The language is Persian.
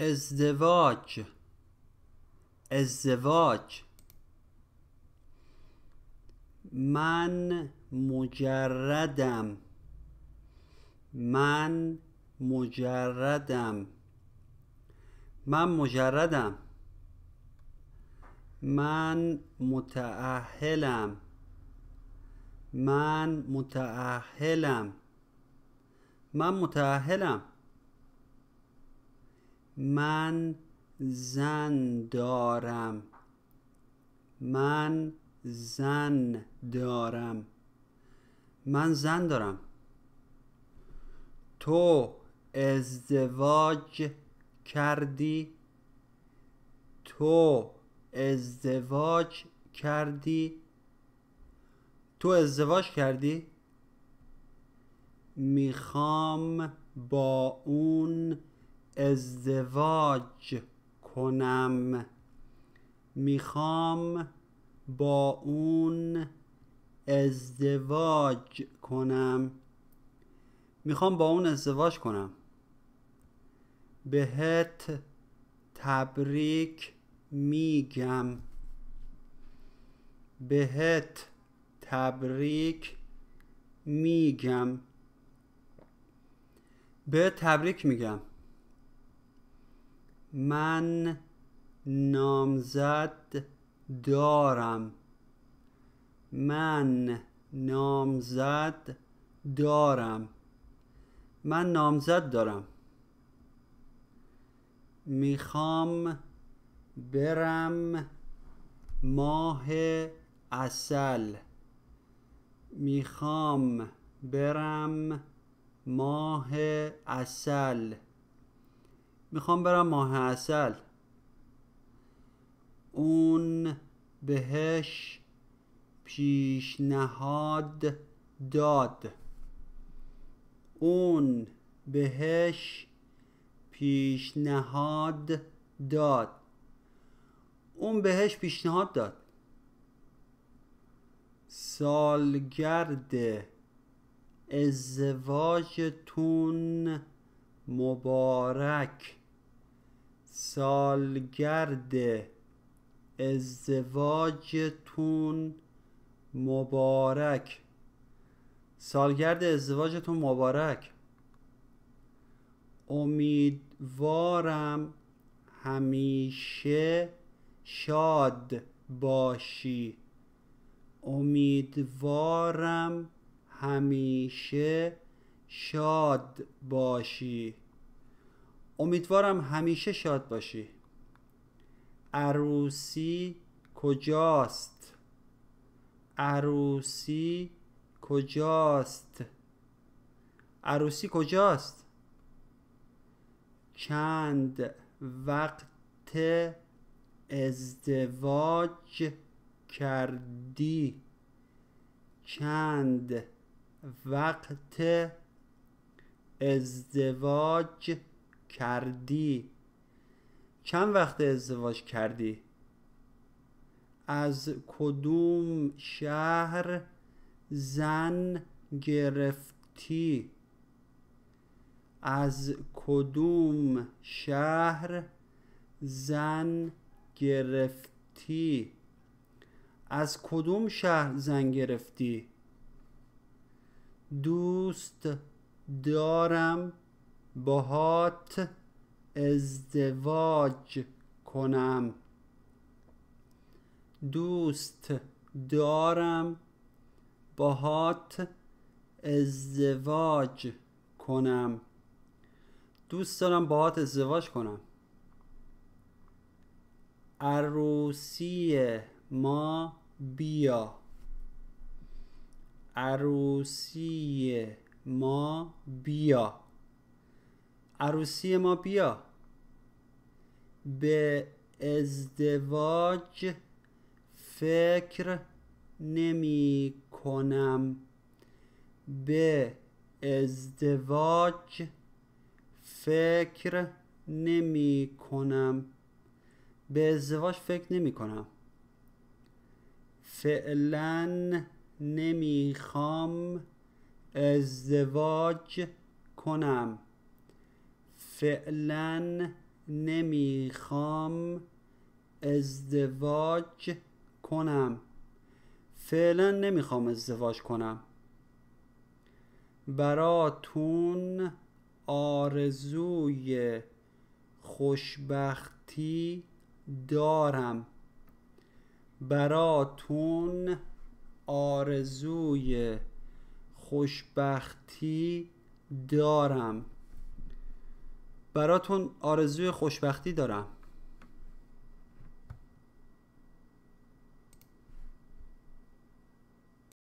ازدواج ازدواج. من مجردم من مجردم من مجردم. من متأهلم من متأهلم من متأهلم. من زن دارم من زن دارم من زن دارم. تو ازدواج کردی تو ازدواج کردی تو ازدواج کردی. میخوام با اون ازدواج کنم میخوام با اون ازدواج کنم میخوام با اون ازدواج کنم. بهت تبریک میگم بهت تبریک میگم بهت تبریک میگم. من نامزد دارم من نامزد دارم من نامزد دارم. میخوام برم ماه عسل میخوام برم ماه عسل میخوام برم ماه عسل. اون بهش پیشنهاد داد اون بهش پیشنهاد داد اون بهش پیشنهاد داد. سالگرد ازدواجتون مبارک سالگرد ازدواجتون مبارک سالگرد ازدواجتون مبارک. امیدوارم همیشه شاد باشی امیدوارم همیشه شاد باشی امیدوارم همیشه شاد باشی. عروسی کجاست عروسی کجاست عروسی کجاست. چند وقت ازدواج کردی چند وقت ازدواج کردی چند وقت ازدواج کردی. از کدوم شهر زن گرفتی از کدوم شهر زن گرفتی از کدوم شهر زن گرفتی. دوست دارم باهات ازدواج کنم دوست دارم باهات ازدواج کنم دوست دارم باهات ازدواج کنم. عروسی ما بیا عروسی ما بیا عروسی ما بیا. به ازدواج فکر نمی کنم به ازدواج فکر نمی کنم به ازدواج فکر نمی کنم. فعلا نمیخوام ازدواج کنم فعلا نمیخوام ازدواج کنم. فعلا نمیخوام ازدواج کنم. براتون آرزوی خوشبختی دارم. براتون آرزوی خوشبختی دارم. براتون آرزوی خوشبختی دارم.